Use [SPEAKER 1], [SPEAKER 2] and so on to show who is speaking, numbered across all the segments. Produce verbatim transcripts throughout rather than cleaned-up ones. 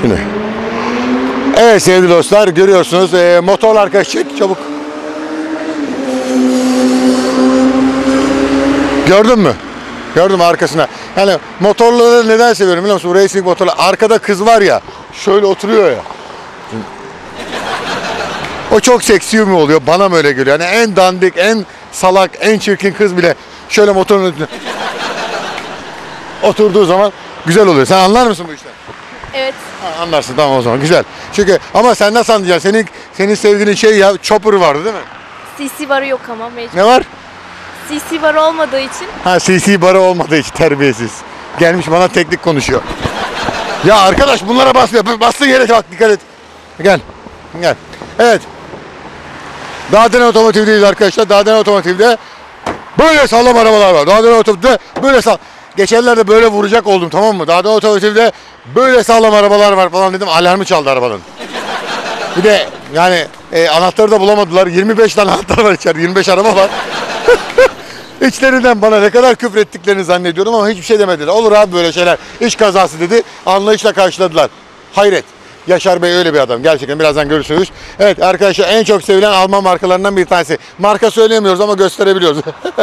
[SPEAKER 1] Şimdi. Evet sevgili dostlar, görüyorsunuz e, motorlu arkadaş çek çabuk. Gördün mü? Gördün mü arkasına? Yani motorları neden seviyorum biliyor musun? Bu racing motorlar. Arkada kız var ya, şöyle oturuyor ya. O çok seksi mi oluyor? Bana mı öyle geliyor? Yani en dandik, en salak, en çirkin kız bile şöyle motorun önünde oturduğu zaman güzel oluyor. Sen anlar mısın bu işten?
[SPEAKER 2] Evet.
[SPEAKER 1] Ha, anlarsın, tamam o zaman güzel. Çünkü ama sen nasıl anlayacaksın? Senin senin sevgilin şey ya, chopper vardı değil mi?
[SPEAKER 2] C C barı yok ama mecbur.
[SPEAKER 1] Ne var?
[SPEAKER 2] C C barı olmadığı için.
[SPEAKER 1] Ha, C C barı olmadığı için terbiyesiz. Gelmiş bana teknik konuşuyor. Ya arkadaş bunlara basma. Bastığın yere bak, dikkat et. Gel. Gel. Evet. Dağden Otomotiv'deyiz arkadaşlar. Dağden Otomotiv'de böyle sağlam arabalar var. Dağden Otomotiv'de böyle sağlam. Geçenlerde böyle vuracak oldum, tamam mı? Dağden Otomotiv'de böyle sağlam arabalar var falan dedim. Alarmı çaldı arabanın. Bir de yani e, anahtarı da bulamadılar. yirmi beş tane anahtar var içeride. yirmi beş araba var. İçlerinden bana ne kadar küfür ettiklerini zannediyorum ama hiçbir şey demediler. Olur abi böyle şeyler. İş kazası dedi. Anlayışla karşıladılar. Hayret. Yaşar Bey öyle bir adam. Gerçekten birazdan görürsünüz. Evet arkadaşlar, en çok sevilen Alman markalarından bir tanesi. Marka söyleyemiyoruz ama gösterebiliyoruz.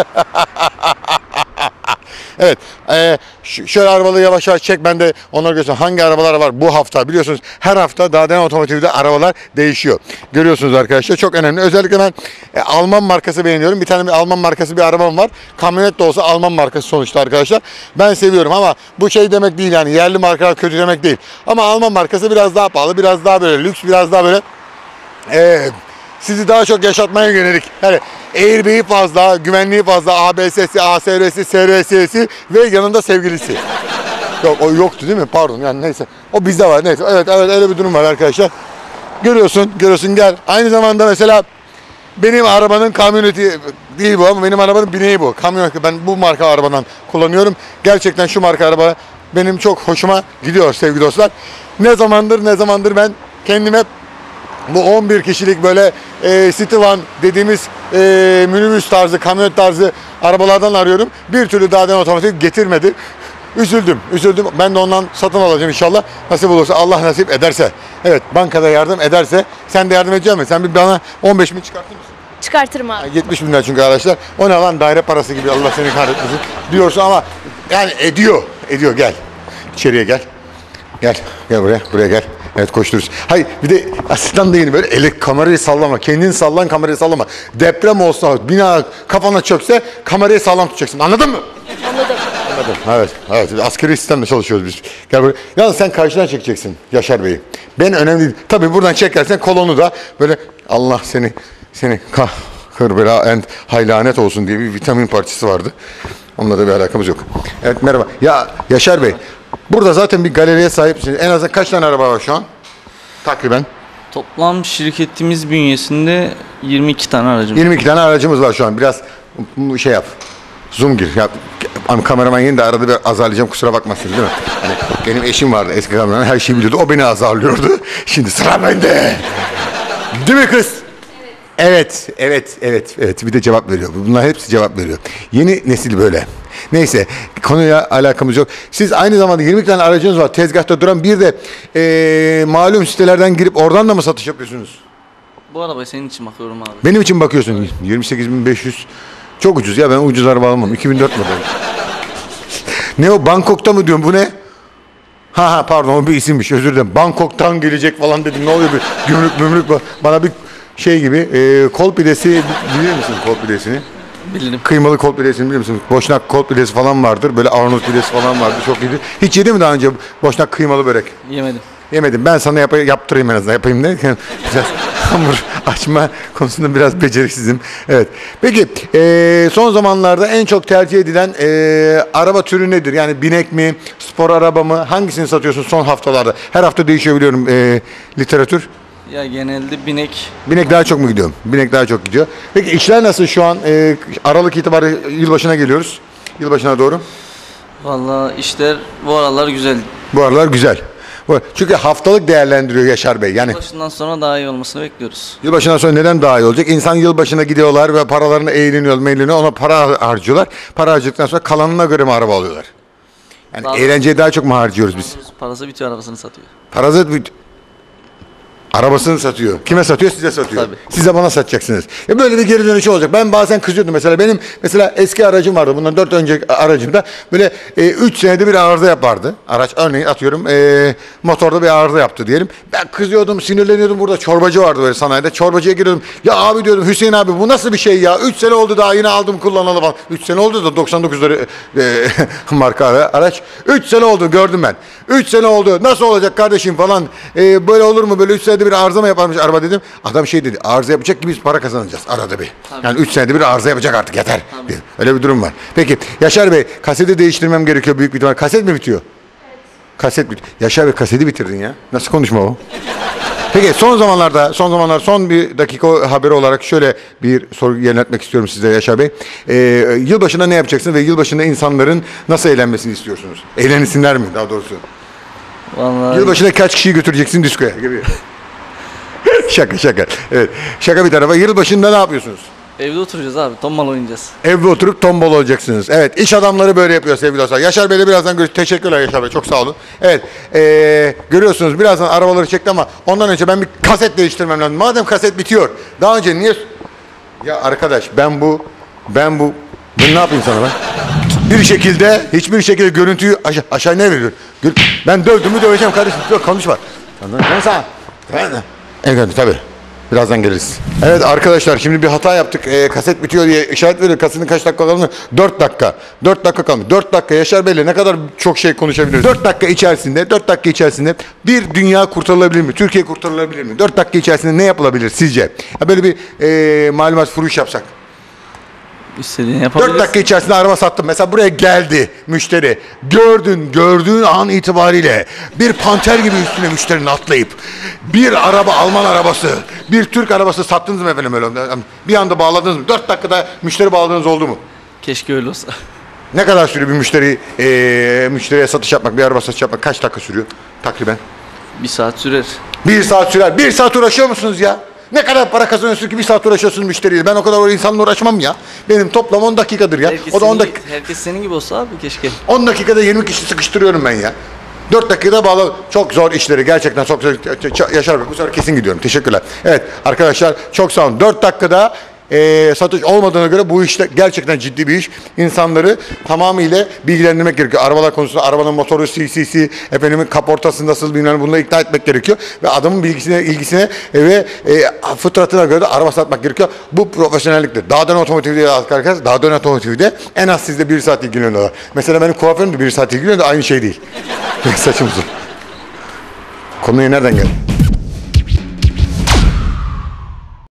[SPEAKER 1] Evet. E, şöyle arabaları yavaş yavaş çek, ben de onları göstereyim. Hangi arabalar var bu hafta? Biliyorsunuz her hafta Dağden Otomotiv'de arabalar değişiyor. Görüyorsunuz arkadaşlar, çok önemli. Özellikle ben e, Alman markası beğeniyorum. Bir tane bir Alman markası bir arabam var. Kamyonet de olsa Alman markası sonuçta arkadaşlar. Ben seviyorum ama bu şey demek değil yani, yerli markalar kötü demek değil. Ama Alman markası biraz daha pahalı, biraz daha böyle lüks, biraz daha böyle eee sizi daha çok yaşatmaya yönelik. Yani airbag'i fazla, güvenliği fazla, A B S'si, A S R'si, S R S'si ve yanında sevgilisi. Yok, o yoktu değil mi? Pardon, yani neyse. O bizde var, neyse. Evet, evet, öyle bir durum var arkadaşlar. Görüyorsun, görüyorsun, gel. Aynı zamanda mesela benim arabanın kamyoneti değil bu ama benim arabanın bineği bu. Kamyonet, ben bu marka arabadan kullanıyorum. Gerçekten şu marka araba benim çok hoşuma gidiyor sevgili dostlar. Ne zamandır, ne zamandır ben kendime bu on bir kişilik böyle e, City Van dediğimiz e, minibüs tarzı, kamyonet tarzı arabalardan arıyorum. Bir türlü Dağden Otomotiv getirmedi. Üzüldüm, üzüldüm. Ben de ondan satın alacağım inşallah. Nasip olursa, Allah nasip ederse. Evet, bankada yardım ederse. Sen de yardım edecek misin? Sen bir bana on beş bin çıkartır mısın?
[SPEAKER 2] Çıkartırım abi.
[SPEAKER 1] yetmiş bin lira çünkü arkadaşlar. O ne lan, daire parası gibi, Allah seni kahretmesin diyorsun ama yani ediyor, ediyor. Gel. İçeriye gel. Gel, gel buraya, buraya gel. Evet, koştururuz. Hayır, bir de asistan da yeni böyle elek kamerayı sallama. Kendini sallan, kamerayı sallama. Deprem olsa, bina kafana çökse kamerayı sağlam tutacaksın. Anladın mı?
[SPEAKER 2] Anladım.
[SPEAKER 1] Anladım. Evet, evet. Askeri sistemle çalışıyoruz biz. Gel buraya. Yalnız sen karşıdan çekeceksin Yaşar Bey'i. Ben önemli değil. Tabii buradan çekersen kolonu da böyle Allah seni seni kah kırbela en haylanet olsun diye bir vitamin parçası vardı. Onunla da bir alakamız yok. Evet, merhaba. Ya Yaşar Bey, burada zaten bir galeriye sahipsiniz. En azından kaç tane araba var şu an? Takriben.
[SPEAKER 3] Toplam şirketimiz bünyesinde yirmi iki tane aracımız.
[SPEAKER 1] yirmi iki tane aracımız var şu an. Biraz şey yap. Zoom gir. Ya, kameraman yeni de arada bir azarlayacağım, kusura bakmasınız değil mi? Hani benim eşim vardı eski kameraman, her şeyi biliyordu. O beni azarlıyordu. Şimdi sıra bende. Değil mi kız? Evet, evet, evet, evet. Bir de cevap veriyor. Bunlar hepsi cevap veriyor. Yeni nesil böyle. Neyse, konuyla alakamız yok. Siz aynı zamanda yirmi tane aracınız var tezgahta duran. Bir de ee, malum sitelerden girip oradan da mı satış yapıyorsunuz?
[SPEAKER 3] Bu arabayı senin için bakıyorum abi.
[SPEAKER 1] Benim için bakıyorsun. yirmi sekiz bin beş yüz. Çok ucuz ya, ben ucuz araba almam. iki bin dört model. Ne o, Bangkok'ta mı diyorum, bu ne? Ha ha pardon, o bir isimmiş, özür dilerim. Bangkok'tan gelecek falan dedim. Ne oluyor, bir gümrük mümrük bana bir şey gibi e, kol pidesi bilir misin, kol pidesini?
[SPEAKER 3] Bilirim.
[SPEAKER 1] Kıymalı kol pidesini bilir misin? Boşnak kol pidesi falan vardır. Böyle Arnavut pidesi falan vardır. Çok iyiydi. Hiç yedin mi daha önce boşnak kıymalı börek?
[SPEAKER 3] Yemedim.
[SPEAKER 1] Yemedim. Ben sana yap yaptırayım en azından. Yapayım ne? Biraz hamur açma konusunda biraz beceriksizim. Evet. Peki e, son zamanlarda en çok tercih edilen e, araba türü nedir? Yani binek mi, spor araba mı? Hangisini satıyorsun son haftalarda? Her hafta değişiyor biliyorum e, literatür.
[SPEAKER 3] Ya genelde binek.
[SPEAKER 1] Binek daha çok mu gidiyor? Binek daha çok gidiyor. Peki işler nasıl şu an? E, Aralık itibariyle yılbaşına geliyoruz. Yılbaşına doğru.
[SPEAKER 3] Vallahi işler bu aralar güzel.
[SPEAKER 1] Bu aralar güzel. Çünkü haftalık değerlendiriyor Yaşar Bey. Yani
[SPEAKER 3] Yılbaşından sonra daha iyi olmasını bekliyoruz.
[SPEAKER 1] Yılbaşından sonra neden daha iyi olacak? İnsan yılbaşına gidiyorlar ve paralarını eğleniyor, meğleniyor, ona para harcıyorlar. Para harcadıktan sonra kalanına göre mi araba alıyorlar? Yani
[SPEAKER 3] Daha-
[SPEAKER 1] eğlenceye daha çok mu harcıyoruz biz?
[SPEAKER 3] Parası bitiyor, arabasını satıyor.
[SPEAKER 1] Parazit bir arabasını satıyor. Kime satıyor? Size satıyor.
[SPEAKER 3] Tabii.
[SPEAKER 1] Size bana satacaksınız. Ya böyle bir geri dönüşü olacak. Ben bazen kızıyordum mesela. Benim mesela eski aracım vardı. Bundan dört önceki aracımda böyle üç senede bir arıza yapardı. Araç örneğin atıyorum e, motorda bir arıza yaptı diyelim. Ben kızıyordum, sinirleniyordum. Burada çorbacı vardı böyle sanayide. Çorbacıya giriyordum. Ya abi diyordum, Hüseyin abi bu nasıl bir şey ya? üç sene oldu daha yine aldım kullanalı falan. üç sene oldu da doksan dokuz lira e, marka ara- araç. üç sene oldu gördüm ben. üç sene oldu. Nasıl olacak kardeşim falan. E, böyle olur mu? Böyle üç senede bir arıza mı yaparmış araba dedim. Adam şey dedi. Arıza yapacak ki biz para kazanacağız arada bir.
[SPEAKER 3] Tabii.
[SPEAKER 1] Yani üç senede bir arıza yapacak artık yeter. Dedi. Öyle bir durum var. Peki Yaşar Bey, kaseti değiştirmem gerekiyor büyük bir ihtimal. Kaset mi bitiyor? Kaset bitiyor. Yaşar Bey kaseti bitirdin ya. Nasıl konuşma o? Peki son zamanlarda, son zamanlar son bir dakika haberi olarak şöyle bir soru yöneltmek istiyorum size Yaşar Bey. Ee, yılbaşında ne yapacaksınız ve yılbaşında insanların nasıl eğlenmesini istiyorsunuz? Eğlensinler mi daha doğrusu?
[SPEAKER 3] Vallahi
[SPEAKER 1] Yılbaşında kaç kişiyi götüreceksin diskoya gibi? Şaka şaka. Evet. Şaka bir tarafa. Yılbaşında ne yapıyorsunuz?
[SPEAKER 3] evde oturacağız abi. Tombala oynayacağız.
[SPEAKER 1] Evde oturup tombol olacaksınız. Evet, iş adamları böyle yapıyor sevgili dostlar. Yaşar Bey'le birazdan görüşürüz. Teşekkürler Yaşar Bey, çok sağ olun. Evet, ee, görüyorsunuz birazdan arabaları çekti ama ondan önce ben bir kaset değiştirmem lazım. Madem kaset bitiyor, daha önce niye... Ya arkadaş ben bu, ben bu, ben ne yapayım sana ben? Bir şekilde, hiçbir şekilde görüntüyü aşağı, aşağı ne veriyor? Gör- Ben dövdüm mü döveceğim kardeşim. Yok konuşma. Ben sana. Ben de. Evet tabii. Birazdan geliriz. Evet arkadaşlar şimdi bir hata yaptık. Ee, kaset bitiyor diye işaret veriyor. Kasetin kaç dakika kaldı? dört dakika. dört dakika kalmış. dört dakika Yaşar Bey'le ne kadar çok şey konuşabiliriz. dört dakika içerisinde, dört dakika içerisinde bir dünya kurtarılabilir mi? Türkiye kurtarılabilir mi? dört dakika içerisinde ne yapılabilir sizce? Ya böyle bir e, malumat furuş yapsak.
[SPEAKER 3] İstediğini yapabiliriz.
[SPEAKER 1] dört dakika içerisinde araba sattım. Mesela buraya geldi müşteri. Gördün, gördüğün an itibariyle bir panter gibi üstüne müşterinin atlayıp bir araba, Alman arabası, bir Türk arabası sattınız mı efendim öyle? Bir anda bağladınız mı? dört dakikada müşteri bağladığınız oldu mu?
[SPEAKER 3] Keşke öyle olsa.
[SPEAKER 1] Ne kadar sürüyor bir müşteri, e, müşteriye satış yapmak, bir araba satış yapmak kaç dakika sürüyor takriben?
[SPEAKER 3] Bir saat sürer.
[SPEAKER 1] Bir saat sürer. Bir saat uğraşıyor musunuz ya? Ne kadar para kazanıyorsun ki bir saat uğraşıyorsun müşteriyle? Ben o kadar o insanla uğraşmam ya. Benim toplam on dakikadır ya.
[SPEAKER 3] Herkes,
[SPEAKER 1] O da on
[SPEAKER 3] senin,
[SPEAKER 1] dakika.
[SPEAKER 3] herkes senin gibi olsa abi keşke.
[SPEAKER 1] on dakikada yirmi kişi sıkıştırıyorum ben ya. dört dakikada bağlı. Çok zor işleri. Gerçekten çok zor. Yaşar Bey bu sefer kesin gidiyorum. Teşekkürler. Evet arkadaşlar çok sağ olun. dört dakikada e, satış olmadığına göre bu işte gerçekten ciddi bir iş. İnsanları tamamıyla bilgilendirmek gerekiyor. Arabalar konusunda arabanın motoru, C C C, efendim kaportası nasıl bilmem bunları ikna etmek gerekiyor. Ve adamın bilgisine, ilgisine ve e, fıtratına göre de araba satmak gerekiyor. Bu profesyonelliktir. Dağdan otomotivde arkadaşlar, Dağdan otomotivde en az sizde bir saat ilgileniyorlar. Mesela benim kuaförüm de bir saat ilgileniyor da aynı şey değil. Saçım uzun. Konuya nereden geldi?